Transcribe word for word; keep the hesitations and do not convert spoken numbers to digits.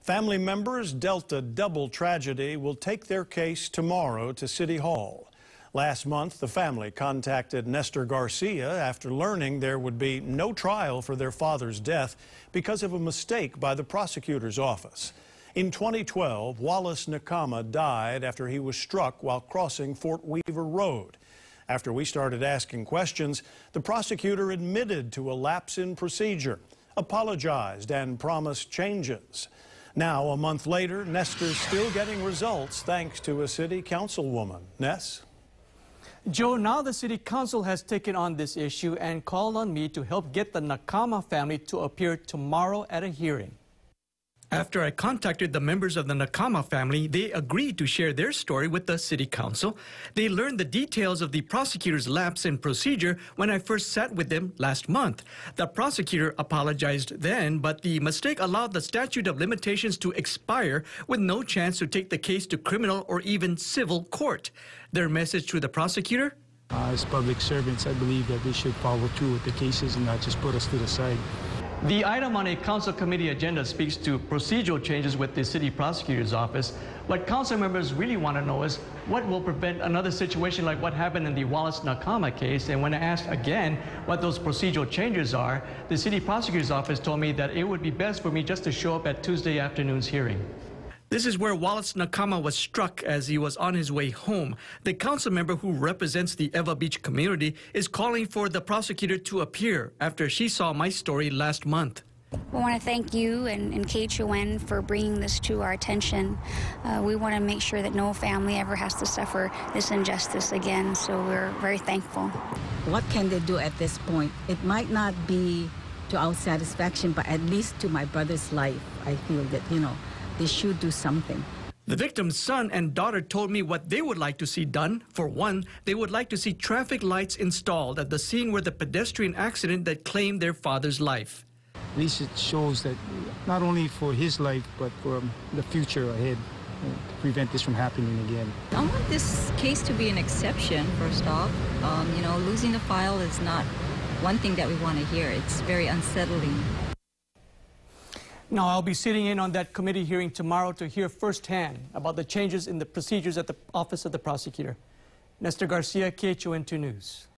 Family members dealt a double tragedy will take their case tomorrow to City Hall. Last month, the family contacted Nestor Garcia after learning there would be no trial for their father's death because of a mistake by the prosecutor's office. In twenty twelve, Wallace Nakama died after he was struck while crossing Fort Weaver Road. After we started asking questions, the prosecutor admitted to a lapse in procedure, apologized, and promised changes. Now, a month later, Nestor's still getting results thanks to a city councilwoman. Ness? Joe, now the city council has taken on this issue and called on me to help get the Nakama family to appear tomorrow at a hearing. After I contacted the members of the Nakama family, they agreed to share their story with the city council. They learned the details of the prosecutor's lapse in procedure when I first sat with them last month. The prosecutor apologized then, but the mistake allowed the statute of limitations to expire with no chance to take the case to criminal or even civil court. Their message to the prosecutor? Uh, as public servants, I believe that they should follow through with the cases and not just put us to the side. The item on a council committee agenda speaks to procedural changes with the city prosecutor's office. What council members really want to know is what will prevent another situation like what happened in the Wallace Nakama case. And when I asked again what those procedural changes are, the city prosecutor's office told me that it would be best for me just to show up at Tuesday afternoon's hearing. This is where Wallace Nakama was struck as he was on his way home. The council member who represents the Ewa Beach community is calling for the prosecutor to appear after she saw my story last month. We want to thank you and, and K H O N for bringing this to our attention. Uh, we want to make sure that no family ever has to suffer this injustice again, so we're very thankful. What can they do at this point? It might not be to our satisfaction, but at least to my brother's life, I feel that, you know, they should do something. The victim's son and daughter told me what they would like to see done. For one, they would like to see traffic lights installed at the scene where the pedestrian accident that claimed their father's life. At least it shows that not only for his life, but for um, the future ahead, uh, to prevent this from happening again. I want this case to be an exception, first off. Um, you know, losing the file is not one thing that we want to hear. It's very unsettling. Now, I'll be sitting in on that committee hearing tomorrow to hear firsthand about the changes in the procedures at the Office of the Prosecutor. Nestor Garcia, K H O N two News.